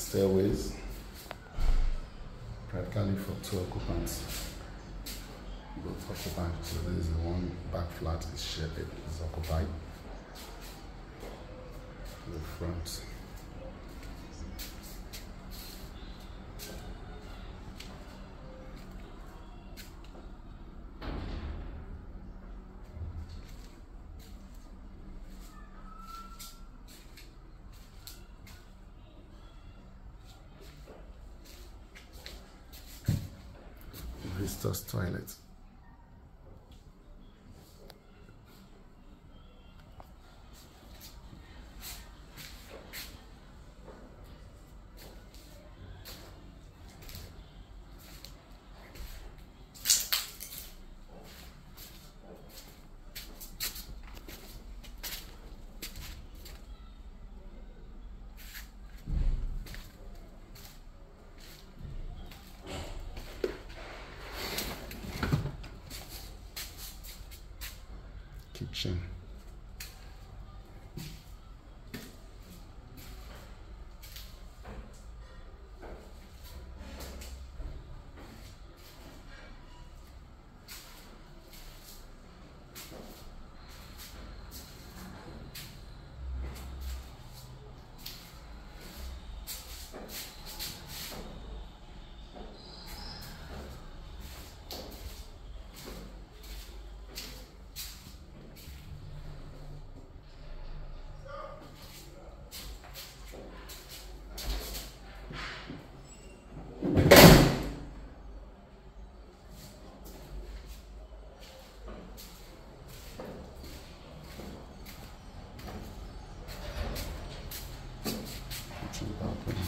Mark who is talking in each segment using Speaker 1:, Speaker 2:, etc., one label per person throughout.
Speaker 1: stairways, practically for 2 occupants. Both occupied. So this is the one back flat is shared, is occupied. The front. Visitors toilet. Kitchen. Balcony.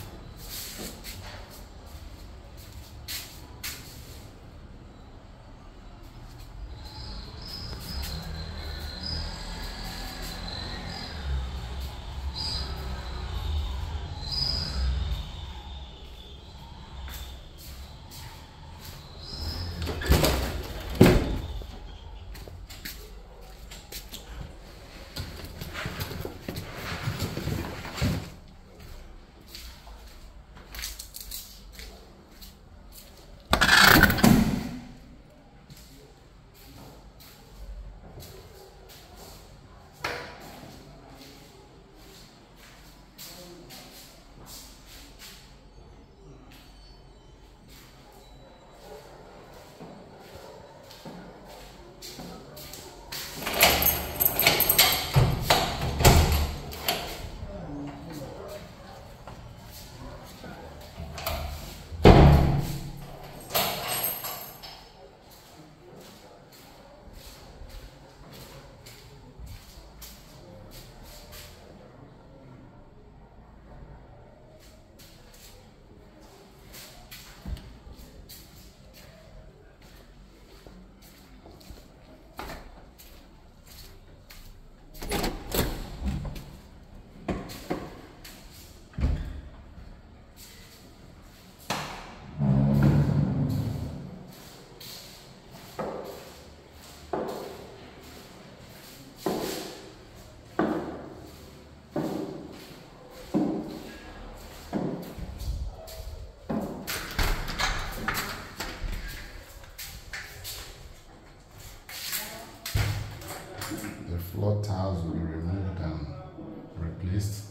Speaker 1: Floor tiles will be removed and replaced.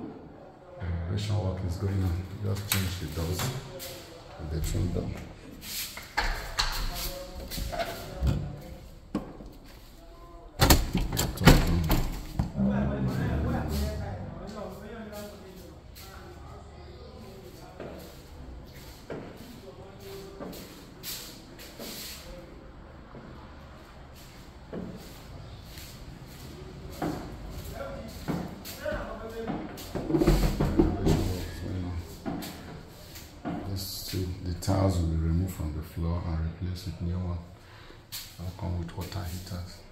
Speaker 1: Renovation work is going on. Just change the doors with the trim door. The tiles will be removed from the floor and replaced with new one. I'll come with water heaters.